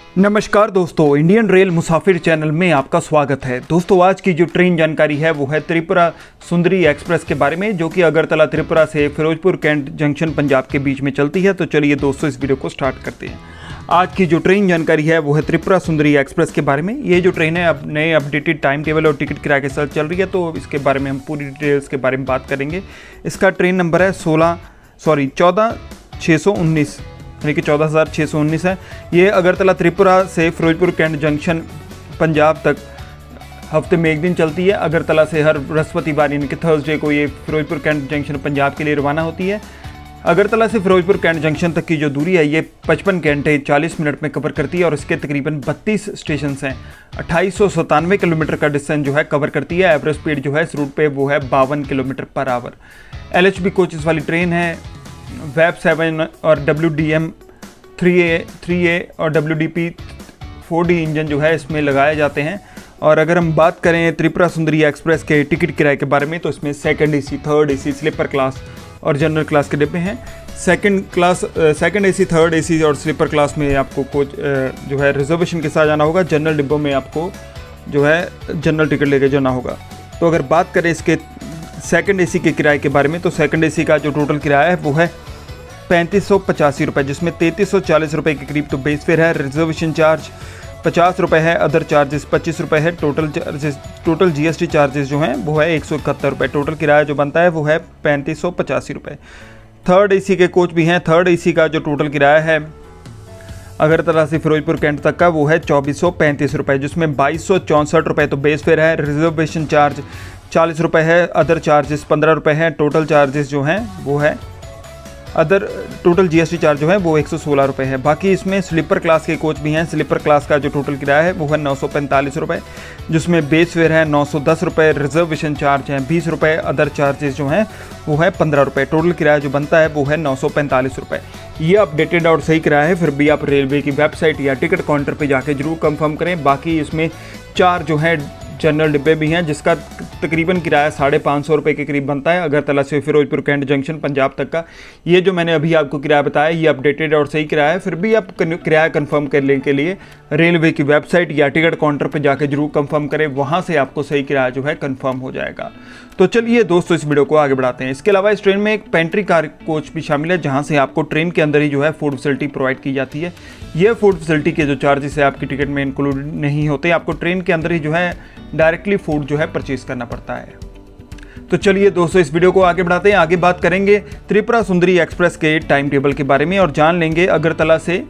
नमस्कार दोस्तों, Indian rail मुसाफिर channel में आपका स्वागत है। दोस्तों, आज की जो ट्रेन जानकारी है वो है त्रिपुरा सुंदरी एक्सप्रेस के बारे में, जो कि अगरतला त्रिपुरा से फिरोजपुर कैंट जंक्शन पंजाब के बीच में चलती है। तो चलिए दोस्तों, इस वीडियो को स्टार्ट करते हैं। आज की जो ट्रेन जानकारी है वो है त्रिपुरा सुंदरी एक्सप्रेस के बारे में। ये जो ट्रेन है अब नए अपडेटेड टाइम टेबल और टिकट किराए के साथ चल रही है, तो इसके बारे में हम पूरी डिटेल्स के बारे में बात करेंगे। इसका ट्रेन नंबर है 14619 यानी कि 14619 है। ये अगरतला त्रिपुरा से फिरोजपुर कैंट जंक्शन पंजाब तक हफ्ते में एक दिन चलती है। अगरतला से हर बृहस्पतिवार यानी कि थर्सडे को ये फिरोजपुर कैंट जंक्शन पंजाब के लिए रवाना होती है। अगरतला से फिरोजपुर कैंट जंक्शन तक की जो दूरी है ये 55 घंटे 40 मिनट में कवर करती है और इसके तकरीबन 32 स्टेशन हैं। 2897 किलोमीटर का डिस्टेंस जो है कवर करती है। एवरेज स्पीड जो है इस रूट पे वो है 52 kilometre per hour. LHB coaches वाली ट्रेन है। वेब 7 और WDM 3A और WDP 4D इंजन जो है इसमें लगाए जाते हैं। और अगर हम बात करें त्रिपुरा सुंदरी एक्सप्रेस के टिकट किराए के बारे में, तो इसमें second AC, third AC, sleeper class और जनरल क्लास के डिब्बे हैं। सेकंड AC, थर्ड AC और स्लीपर क्लास में आपको कोच जो है रिजर्वेशन के साथ जाना होगा। जनरल डिब्बों में आपको जो है जनरल टिकट लेके जाना होगा। तो अगर बात करें इसके सेकंड AC के किराए के बारे में, तो सेकंड AC का जो टोटल किराया है वो है 3585 रुपये, जिसमें 3340 रुपये के करीब तो बेस फेयर है। रिजर्वेशन चार्ज 50 रुपये है। अदर चार्जेस 25 रुपये है। टोटल GST चार्जेस जो हैं वो है 171 रुपये। टोटल किराया जो बनता है वो है 3585 रुपये। थर्ड AC के कोच भी हैं। थर्ड AC का जो टोटल किराया है अगरतला से फिरोजपुर कैंट तक का वो है 2435 रुपये, जिसमें 2264 रुपये तो बेस फेयर है। रिजर्वेशन चार्ज 40 रुपये है। अदर चार्जेस 15 रुपये हैं। टोटल चार्जेस जो हैं वो है टोटल GST चार्ज जो है वो 116 रुपये है। बाकी इसमें स्लीपर क्लास के कोच भी हैं। स्लीपर क्लास का जो टोटल किराया है वो है 945 रुपये, जिसमें बेस फेयर है 910 रुपये। रिजर्वेशन चार्ज हैं 20 रुपये। अदर चार्जेस जो हैं वो है 15 रुपये। टोटल किराया जो बनता है वो है 945 रुपये। ये अपडेटेड और सही किराया है, फिर भी आप रेलवे की वेबसाइट या टिकट काउंटर पर जाके जरूर कंफर्म करें। बाकी इसमें 4 जो है जनरल डिब्बे भी हैं, जिसका तकरीबन किराया 550 रुपये के करीब बनता है अगरतला से फिरोजपुर कैंट जंक्शन पंजाब तक का। ये जो मैंने अभी आपको किराया बताया ये अपडेटेड और सही किराया है, फिर भी आप किराया कंफर्म करने के लिए रेलवे की वेबसाइट या टिकट काउंटर पर जाकर जरूर कंफर्म करें, वहाँ से आपको सही किराया जो है कंफर्म हो जाएगा। तो चलिए दोस्तों, इस वीडियो को आगे बढ़ाते हैं। इसके अलावा इस ट्रेन में एक पेंट्री कार कोच भी शामिल है, जहाँ से आपको ट्रेन के अंदर ही जो है फूड फैसिलिटी प्रोवाइड की जाती है। ये फूड फैसिलिटी के जो चार्जेस है आपकी टिकट में इंक्लूड नहीं होते, आपको ट्रेन के अंदर ही जो है डायरेक्टली फूड जो है परचेज करना पड़ता है। तो चलिए दोस्तों, इस वीडियो को आगे बढ़ाते हैं। आगे बात करेंगे त्रिपुरा सुंदरी एक्सप्रेस के टाइम टेबल के बारे में और जान लेंगे अगरतला से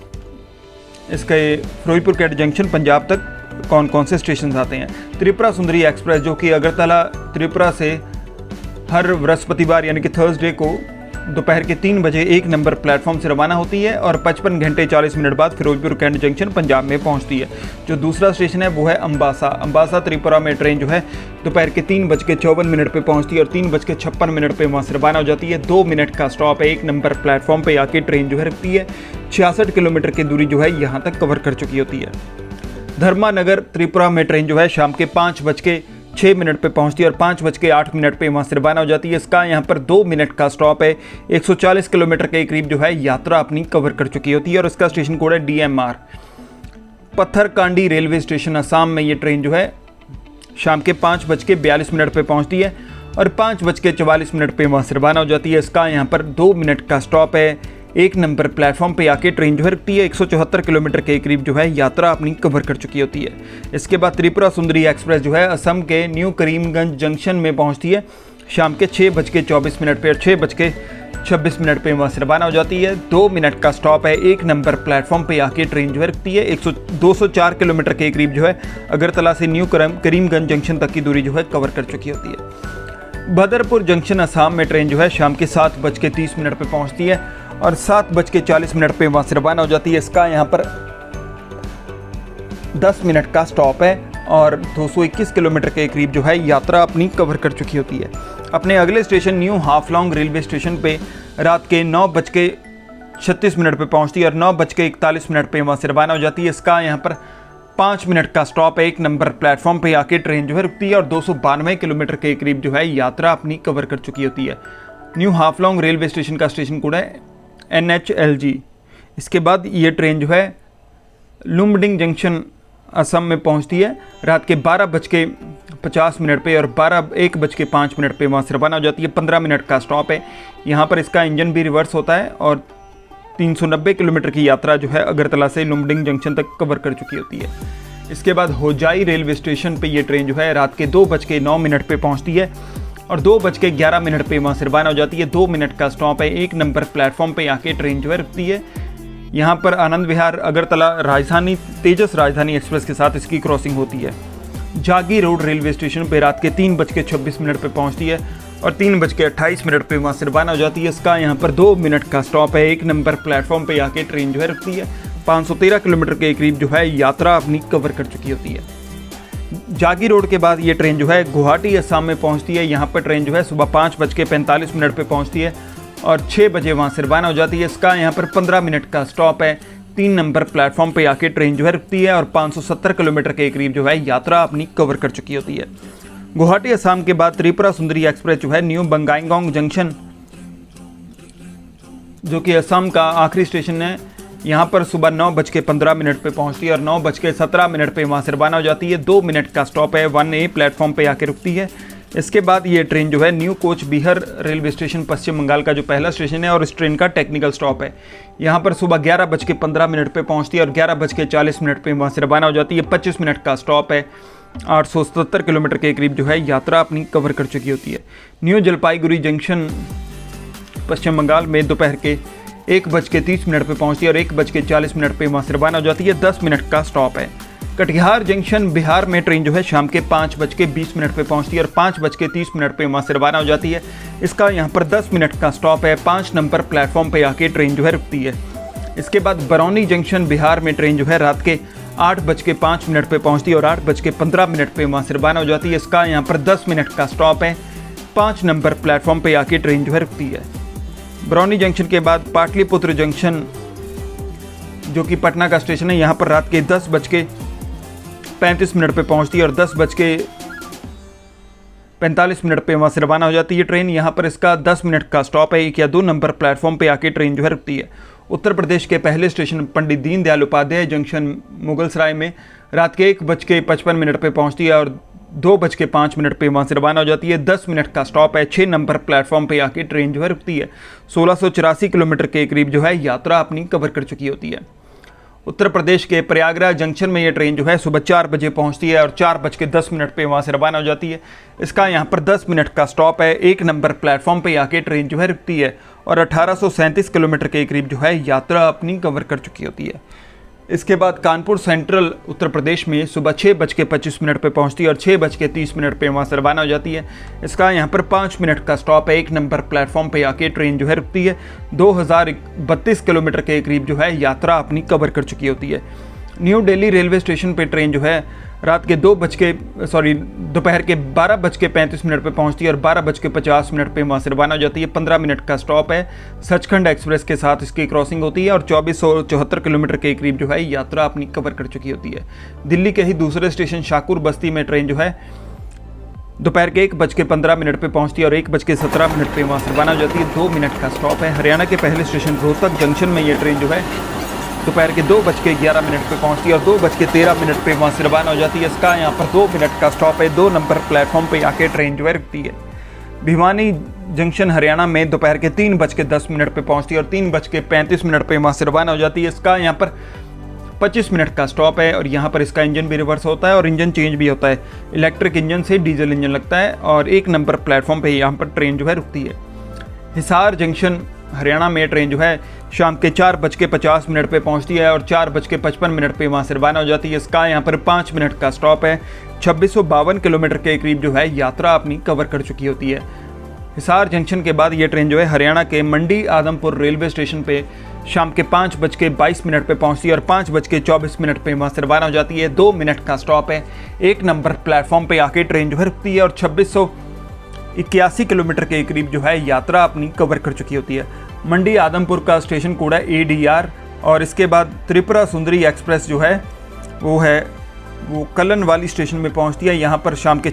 इसके फिरोजपुर कैंट जंक्शन पंजाब तक कौन कौन से स्टेशन आते हैं। त्रिपुरा सुंदरी एक्सप्रेस जो कि अगरतला त्रिपुरा से हर बृहस्पतिवार यानी कि थर्सडे को दोपहर के 3 बजे 1 नंबर प्लेटफॉर्म से रवाना होती है और 55 घंटे 40 मिनट बाद फिरोजपुर कैंट जंक्शन पंजाब में पहुंचती है। जो दूसरा स्टेशन है वो है अम्बासा त्रिपुरा में ट्रेन जो है दोपहर के 3:54 पे पहुंचती है और 3:56 पे वहाँ से रवाना हो जाती है। 2 मिनट का स्टॉप है। 1 नंबर प्लेटफॉर्म पर आके ट्रेन जो है रुकती है। 66 किलोमीटर की दूरी जो है यहाँ तक कवर कर चुकी होती है। धर्मानगर त्रिपुरा में ट्रेन जो है शाम के 5:06 पे पहुंचती है और 5:08 पे वहाँ से रवाना हो जाती है। इसका यहाँ पर 2 मिनट का स्टॉप है। 140 किलोमीटर के करीब जो है यात्रा अपनी कवर कर चुकी होती है और इसका स्टेशन कोड है DMR। Patharkandi railway station Assam में ये ट्रेन जो है शाम के 5:42 पे पहुँचती है और 5:44 पे वहाँ से रवाना हो जाती है। इसका यहाँ पर 2 मिनट का स्टॉप है। 1 नंबर प्लेटफॉर्म पे आके ट्रेन जो है रुकती है। 174 किलोमीटर के करीब जो है यात्रा अपनी कवर कर चुकी होती है। इसके बाद त्रिपुरा सुंदरी एक्सप्रेस जो है असम के न्यू करीमगंज जंक्शन में पहुंचती है शाम के 6:24 पे और 6:26 पे वहाँ से रवाना हो जाती है। 2 मिनट का स्टॉप है। 1 नंबर प्लेटफॉर्म पे आके ट्रेन जो है रुकती है। 204 किलोमीटर के करीब जो है अगरतला से न्यू करीमगंज जंक्शन तक की दूरी जो है कवर कर चुकी होती है। बदरपुर जंक्शन असम में ट्रेन जो है शाम के 7:30 पे पहुँचती है और 7:40 पे वहाँ से रवाना हो जाती है। इसका यहाँ पर 10 मिनट का स्टॉप है और 221 किलोमीटर के करीब जो है यात्रा अपनी कवर कर चुकी होती है। अपने अगले station new Haflong railway station पे रात के 9:36 पे पहुँचती है और 9:41 पे वहाँ से रवाना हो जाती है। इसका यहाँ पर 5 मिनट का स्टॉप है। 1 नंबर प्लेटफॉर्म पे आके ट्रेन जो है रुकती है और 292 किलोमीटर के करीब जो है यात्रा अपनी कवर कर चुकी होती है। न्यू हाफलोंग रेलवे स्टेशन का स्टेशन कोड है NHLG। इसके बाद ये ट्रेन जो है लुम्बिनी जंक्शन असम में पहुंचती है रात के 12:50 पे और 1:05 पे वहाँ से रवाना हो जाती है। 15 मिनट का स्टॉप है। यहाँ पर इसका इंजन भी रिवर्स होता है और 390 किलोमीटर की यात्रा जो है अगरतला से लुम्बिनी जंक्शन तक कवर कर चुकी होती है। इसके बाद होजाई रेलवे स्टेशन पे ये ट्रेन जो है रात के 2:09 पे पहुँचती है और 2:11 पे वहाँ से रवाना हो जाती है। 2 मिनट का स्टॉप है। 1 नंबर प्लेटफॉर्म पे आके ट्रेन जो है रुकती है। यहाँ पर आनंद विहार अगरतला राजधानी तेजस राजधानी एक्सप्रेस के साथ इसकी क्रॉसिंग होती है। जागी रोड रेलवे स्टेशन पे रात के 3:26 पे पहुँचती है और 3:28 पे वहाँ से रवाना हो जाती है। इसका यहाँ पर 2 मिनट का स्टॉप है। 1 नंबर प्लेटफॉर्म पे आके ट्रेन जो है रुकती है। 513 किलोमीटर के करीब जो है यात्रा अपनी कवर कर चुकी होती है। जागी रोड के बाद ये ट्रेन जो है गुवाहाटी असम में पहुंचती है। यहाँ पर ट्रेन जो है सुबह 5:45 पे पहुंचती है और 6 बजे वहाँ से रवाना हो जाती है। इसका यहाँ पर 15 मिनट का स्टॉप है। 3 नंबर प्लेटफॉर्म पे आके ट्रेन जो है रुकती है और 570 किलोमीटर के करीब जो है यात्रा अपनी कवर कर चुकी होती है। गुवाहाटी असम के बाद त्रिपुरा सुंदरी एक्सप्रेस जो है न्यू बंगाईगांव जंक्शन जो कि असम का आखिरी स्टेशन है, यहाँ पर सुबह 9:15 पे पहुँचती है और 9:17 पे वहाँ से रवाना हो जाती है। 2 मिनट का स्टॉप है। 1A प्लेटफॉर्म पे आके रुकती है। इसके बाद ये ट्रेन जो है new Cooch Behar railway station Paschim Bengal का जो पहला स्टेशन है और इस ट्रेन का टेक्निकल स्टॉप है। यहाँ पर सुबह 11:15 पे पहुँचती है और 11:40 पे वहाँ से रवाना हो जाती है। 25 मिनट का स्टॉप है। 870 किलोमीटर के करीब जो है यात्रा अपनी कवर कर चुकी होती है। न्यू जलपाईगुड़ी जंक्शन पश्चिम बंगाल में दोपहर के 1:30 पे पहुंचती है और 1:40 पे वहाँ से रवाना हो जाती है। 10 मिनट का स्टॉप है। कटिहार जंक्शन बिहार में ट्रेन जो है शाम के 5:20 पे पहुंचती है और 5:30 पे वहाँ से रवाना हो जाती है। इसका यहाँ पर 10 मिनट का स्टॉप है। 5 नंबर प्लेटफॉर्म पे आके ट्रेन जो है रुकती है। इसके बाद बरौनी जंक्शन बिहार में ट्रेन जो है रात के 8:05 पे पहुँचती है और 8:15 पे वहाँ से रवाना हो जाती है। इसका यहाँ पर 10 मिनट का स्टॉप है। 5 नंबर प्लेटफॉर्म पे आके ट्रेन जो है रुकती है। बरौनी जंक्शन के बाद पाटलिपुत्र जंक्शन जो कि पटना का स्टेशन है, यहाँ पर रात के 10:35 पे पहुँचती है और 10:45 पे वहाँ से रवाना हो जाती है ट्रेन। यहाँ पर इसका 10 मिनट का स्टॉप है। 1 या 2 नंबर प्लेटफॉर्म पे आके ट्रेन जो है रुकती है। उत्तर प्रदेश के पहले स्टेशन पंडित दीनदयाल उपाध्याय जंक्शन मुगलसराय में रात के 1:55 पे पहुँचती है और 2:05 पे वहाँ से रवाना हो जाती है। 10 मिनट का स्टॉप है। 6 नंबर प्लेटफॉर्म पे आके ट्रेन जो है रुकती है। 1684 किलोमीटर के करीब जो है यात्रा अपनी कवर कर चुकी होती है। उत्तर प्रदेश के प्रयागराज जंक्शन में ये ट्रेन जो है सुबह 4 बजे पहुँचती है और 4:10 पे वहाँ से रवाना हो जाती है। इसका यहाँ पर 10 मिनट का स्टॉप है। 1 नंबर प्लेटफॉर्म पे आके ट्रेन जो है रुकती है और 1837 किलोमीटर के करीब जो है यात्रा अपनी कवर कर चुकी होती है। इसके बाद कानपुर सेंट्रल उत्तर प्रदेश में सुबह 6:25 पे पहुंचती है और 6:30 पे वहाँ से रवाना हो जाती है। इसका यहाँ पर 5 मिनट का स्टॉप है। 1 नंबर प्लेटफॉर्म पे आके ट्रेन जो है रुकती है। 2032 किलोमीटर के करीब जो है यात्रा अपनी कवर कर चुकी होती है। न्यू दिल्ली रेलवे स्टेशन पे ट्रेन जो है रात के दोपहर के 12:35 पे पहुंचती है और 12:50 पे वहाँ से रवाना हो जाती है। 15 मिनट का स्टॉप है। सचखंड एक्सप्रेस के साथ इसकी क्रॉसिंग होती है और 2474 किलोमीटर के करीब जो है यात्रा अपनी कवर कर चुकी होती है। दिल्ली के ही दूसरे स्टेशन शाहपुर बस्ती में ट्रेन जो है दोपहर के 1:15 पे पहुँचती है और 1:17 पे वहाँ से रवाना हो जाती है। 2 मिनट का स्टॉप है। हरियाणा के पहले स्टेशन रोहतक जंक्शन में ये ट्रेन जो है दोपहर के 2:11 पे पहुंचती है और 2:13 पे वहाँ से रवाना हो जाती है। इसका यहाँ पर 2 मिनट का स्टॉप है। 2 नंबर प्लेटफॉर्म पे आके ट्रेन जो है रुकती है। भिवानी जंक्शन हरियाणा में दोपहर के 3:10 पे पहुंचती है और 3:35 पे वहाँ से रवाना हो जाती है। इसका यहाँ पर 25 मिनट का स्टॉप है और यहाँ पर इसका इंजन भी रिवर्स होता है और इंजन चेंज भी होता है। इलेक्ट्रिक इंजन से डीजल इंजन लगता है और 1 नंबर प्लेटफॉर्म पे यहाँ पर ट्रेन जो है रुकती है। हिसार जंक्शन हरियाणा में ट्रेन जो है शाम के 4:50 पे पहुंचती है और 4:55 पे वहाँ से रवाना हो जाती है। इसका यहाँ पर 5 मिनट का स्टॉप है। 2652 किलोमीटर के करीब जो है यात्रा अपनी कवर कर चुकी होती है। हिसार जंक्शन के बाद ये ट्रेन जो है हरियाणा के मंडी आदमपुर रेलवे स्टेशन पे शाम के 5:22 पे पहुंचती है और 5:24 पे वहाँ से रवाना हो जाती है। 2 मिनट का स्टॉप है। 1 नंबर प्लेटफॉर्म पे आके ट्रेन जो है रुकती है और 2681 किलोमीटर के करीब जो है यात्रा अपनी कवर कर चुकी होती है। मंडी आदमपुर का स्टेशन कोड है ADR और इसके बाद त्रिपुरा सुंदरी एक्सप्रेस जो है वो कलन वाली स्टेशन में पहुंचती है। यहाँ पर शाम के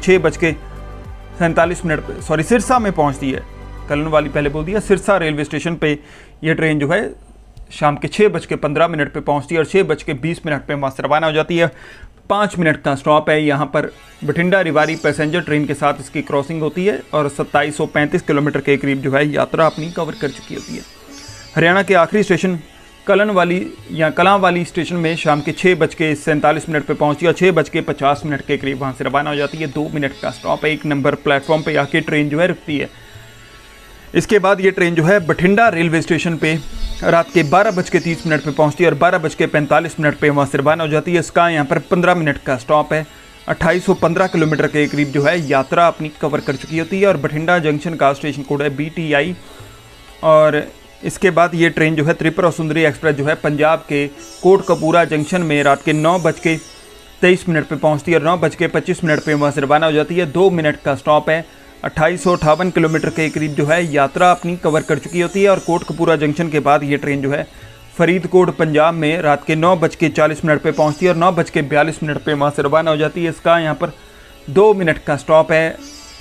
6:47 पे सिरसा में पहुंचती है। कलन वाली पहले बोल दिया। सिरसा रेलवे स्टेशन पे ये ट्रेन जो है शाम के 6:15 पे पहुंचती है और 6:20 पे वहाँ से रवाना हो जाती है। 5 मिनट का स्टॉप है यहाँ पर। बठिंडा रेवाड़ी पैसेंजर ट्रेन के साथ इसकी क्रॉसिंग होती है और 2735 किलोमीटर के करीब जो है यात्रा अपनी कवर कर चुकी होती है। हरियाणा के आखिरी स्टेशन कलांवाली स्टेशन में शाम के 6:47 पे पहुंची और 6:50 के करीब वहाँ से रवाना हो जाती है। 2 मिनट का स्टॉप है। 1 नंबर प्लेटफॉर्म पे आके ट्रेन जो है रुकती है। इसके बाद ये ट्रेन जो है बठिंडा रेलवे स्टेशन पे रात के 12:30 पे पहुंचती है और 12:45 पे वहाँ से रवाना हो जाती है। इसका यहाँ पर 15 मिनट का स्टॉप है। 2815 किलोमीटर के करीब जो है यात्रा अपनी कवर कर चुकी होती है और बठिंडा जंक्शन का स्टेशन कोड है BTI। और इसके बाद ये ट्रेन जो है त्रिपुरा सुंदरी एक्सप्रेस जो है पंजाब के कोटकपूरा जंक्शन में रात के 9:23 पे पहुंचती है और 9:25 पे वहाँ से रवाना हो जाती है। 2 मिनट का स्टॉप है। 2858 किलोमीटर के करीब जो है यात्रा अपनी कवर कर चुकी होती है और कोटकपूरा जंक्शन के बाद ये ट्रेन जो है फरीदकोट पंजाब में रात के 9:40 पे पहुंचती है और 9:42 पे वहाँ से रवाना हो जाती है। इसका यहाँ पर 2 मिनट का स्टॉप है।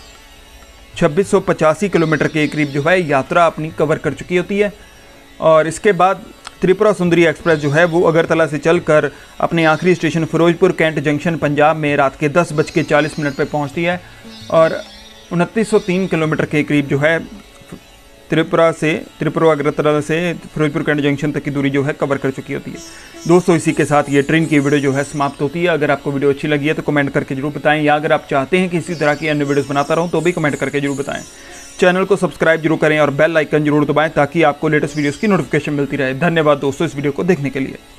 2685 किलोमीटर के करीब जो है यात्रा अपनी कवर कर चुकी होती है। और इसके बाद त्रिपुरा सुंदरी एक्सप्रेस जो है वो अगरतला से चलकर अपने आखिरी station Firozpur cantt junction Punjab में रात के 10:40 पे पहुंचती है और 2903 किलोमीटर के करीब जो है त्रिपुरा अगरतला से फिरोजपुर कैंट जंक्शन तक की दूरी जो है कवर कर चुकी होती है। दोस्तों, इसी के साथ ये ट्रेन की वीडियो जो है समाप्त होती है। अगर आपको वीडियो अच्छी लगी है तो कमेंट करके जरूर बताएं, या अगर आप चाहते हैं कि इसी तरह की अन्य वीडियोस बनाता रहूं तो भी कमेंट करके जरूर बताएं। चैनल को सब्सक्राइब जरूर करें और बेल आइकन जरूर दबाएं ताकि आपको लेटेस्ट वीडियोस की नोटिफिकेशन मिलती रहे। धन्यवाद दोस्तों इस वीडियो को देखने के लिए।